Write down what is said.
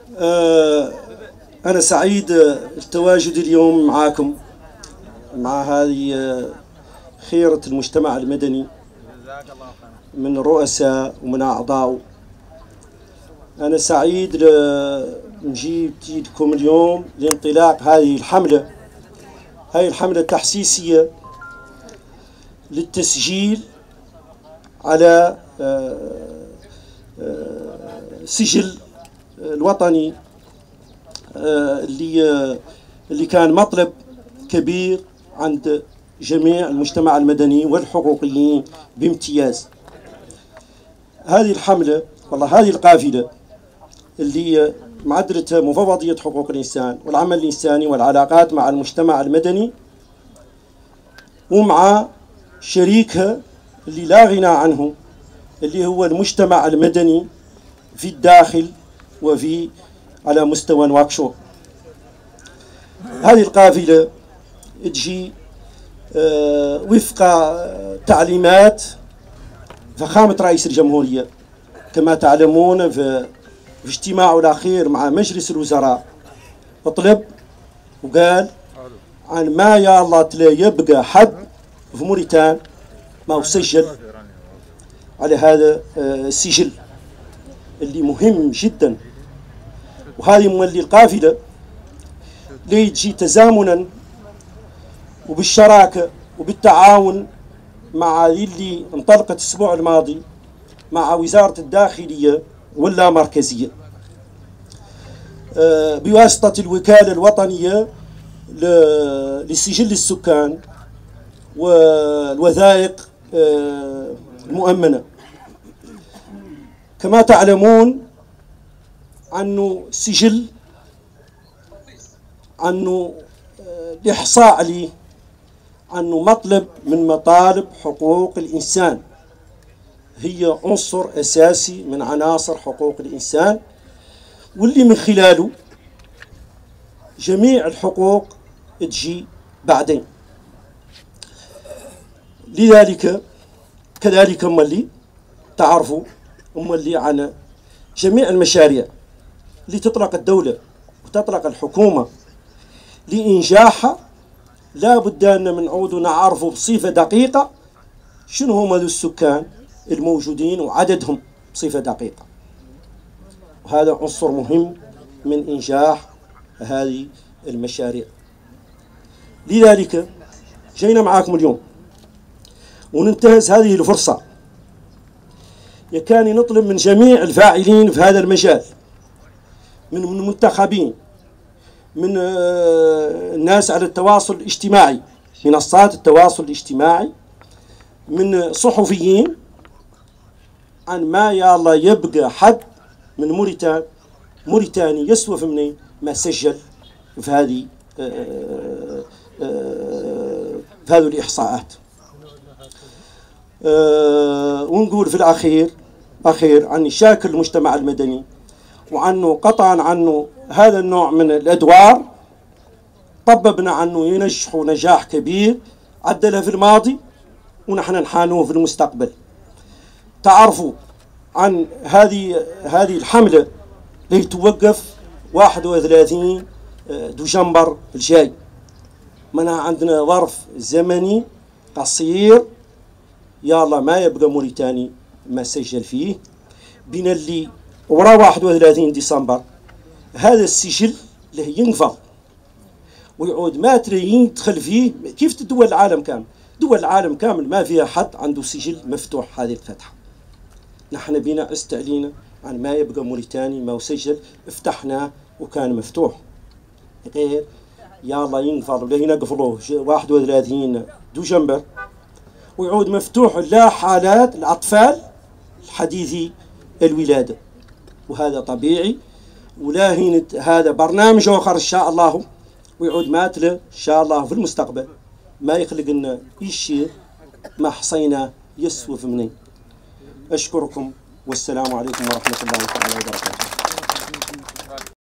أنا سعيد التواجد اليوم معكم مع هذه خيرة المجتمع المدني من رؤساء ومن أعضاء. أنا سعيد جيتكم اليوم لانطلاق هذه الحملة التحسيسية للتسجيل على سجل الوطني اللي كان مطلب كبير عند جميع المجتمع المدني والحقوقيين بامتياز. هذه الحملة هذه القافلة اللي معدلتها مفوضية حقوق الإنسان والعمل الإنساني والعلاقات مع المجتمع المدني ومع شريكها اللي لا غنى عنه اللي هو المجتمع المدني في الداخل وفي على مستوى نواكشوط. هذه القافلة تجي وفق تعليمات فخامة رئيس الجمهورية. كما تعلمون في اجتماعه الأخير مع مجلس الوزراء طلب وقال عن ما يا الله تلا يبقى حد في موريتان ما سجل على هذا السجل اللي مهم جدا. وهذه مولي القافلة اللي تجي تزامنا وبالشراكة وبالتعاون مع اللي انطلقت الأسبوع الماضي مع وزارة الداخلية واللامركزية بواسطة الوكالة الوطنية لسجل السكان والوثائق المؤمنة. كما تعلمون أنه سجل أنه الإحصاء عليه أنه مطلب من مطالب حقوق الإنسان، هي عنصر أساسي من عناصر حقوق الإنسان واللي من خلاله جميع الحقوق تجي بعدين. لذلك كذلك اللي تعرفوا اللي عن جميع المشاريع اللي تطلق الدولة وتطلق الحكومة لإنجاحها لا بد أن من عود نعرفوا بصفة دقيقة شنو هم السكان الموجودين وعددهم بصفة دقيقة، وهذا عنصر مهم من إنجاح هذه المشاريع. لذلك جينا معاكم اليوم وننتهز هذه الفرصة يكاني نطلب من جميع الفاعلين في هذا المجال من المنتخبين من الناس على التواصل الاجتماعي منصات التواصل الاجتماعي من صحفيين عن ما يا الله يبقى حد من موريتاني يسوى في منين ما سجل في هذه الإحصاءات. ونقول في الأخير عن شاكر المجتمع المدني وعنه قطعا عنه هذا النوع من الأدوار طببنا عنه ينجحوا نجاح كبير عدلها في الماضي ونحن نحانوه في المستقبل. تعرفوا عن هذه الحملة اللي توقف 31 دجنبر الجاي. منها عندنا ظرف زمني قصير يا الله ما يبقى موريتاني ما سجل فيه بين اللي ورا 31 ديسمبر هذا السجل له ينقفض ويعود ما تري يدخل فيه. كيف دول العالم كامل؟ دول العالم كامل ما فيها حد عنده سجل مفتوح هذه الفتحة. نحن بينا استعلينا عن ما يبقى موريتاني ما سجل افتحناه وكان مفتوح غير يا الله ينقفض ولا ينقفلوه 31 دجنبر ويعود مفتوح لا حالات الأطفال الحديثي الولادة. وهذا طبيعي ولا هذا برنامج آخر إن شاء الله ويعود ماتله إن شاء الله في المستقبل ما يخلق لنا شيء ما حصينا يسوف مني. أشكركم والسلام عليكم ورحمة الله تعالى وبركاته.